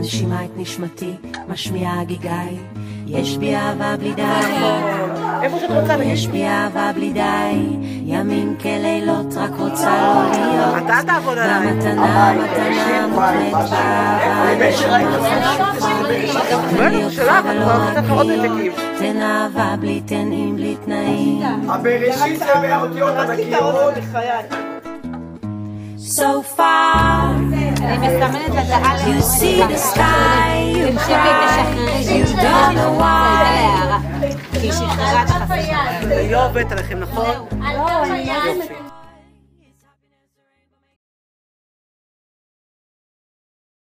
מנשימה את נשמתי, משמיעה גיגי. יש בי אהבה בלי די, יש בי אהבה בלי די, ימים כלילות רק רוצה לא להיות. אתה תעבוד עליי. במתנה, מתנה מותנית באהבה, בטח שלך, אני כבר לתת לך עוד העתקים. תן אהבה בלי תנאים, בלי תנאים. הבראשית זה באותיות ענקיות. So far, אני מסמנת לדעה you see the sky, you cry, you don't know why. כי היא שחררה את החסר. אני לא עובדת עליכם, נכון? לא, אני